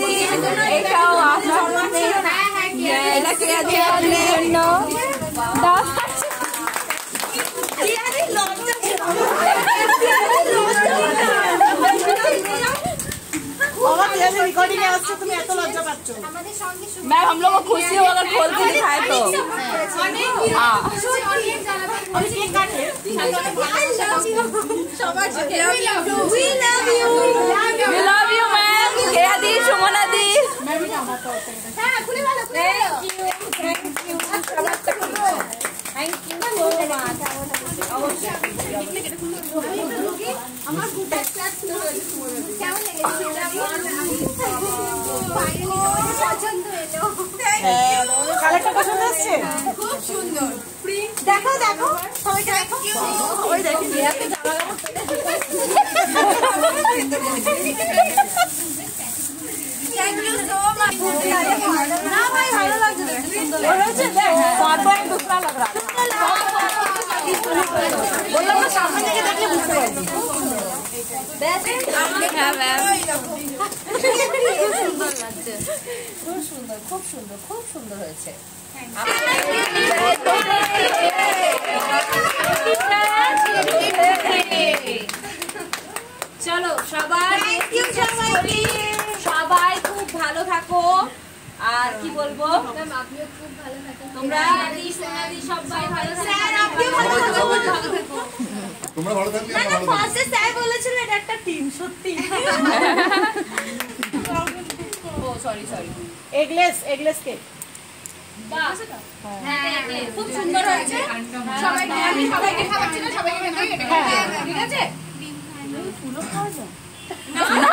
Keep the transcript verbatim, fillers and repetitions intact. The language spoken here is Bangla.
দি এটাও আপনার জন্য এটা কেয়া দেওয়ার জন্য দাস मैम हम लोग को खुशी हो अगर खोल के दिखाए तो हाँ we love you we love you ma'am Keya di Sumana di thank you আমার গুড ক্লাস কেমন লেগেছে পছন্দ হলো কালারটা পছন্দ হচ্ছে খুব সুন্দর প্রিন্ট দেখো দেখো সবাই দেখো ওই দেখি এত জামা থ্যাংক ইউ সো মাচ না ভাই ভালো লাগছে সুন্দর হয়েছে দেখ বারবার दूसरा लग रहा बोलो ना सामने থেকে দেখলে বুঝতে পারবে খুব সুন্দর খুব সুন্দর খুব সুন্দর হয়েছে চলো সবাই সবাই খুব ভালো থাকো আর কি বলবো আপনিও খুব ভালো থাকো তোমরা সবাই ভালো থাকো তোমরা ভালো থাকলে আমরা ভালো থাকব ফার্স্টে স্যার বলেছিল এটা একটা টিম সত্যি ও sorry sorry eggless eggless cake বাহ হ্যাঁ খুব সুন্দর হয়েছে সবাই আমি সবাইকে খাওয়াচ্ছি না সবাইকে খেতে এটা ঠিক আছে পুরো খাওয়া যায় না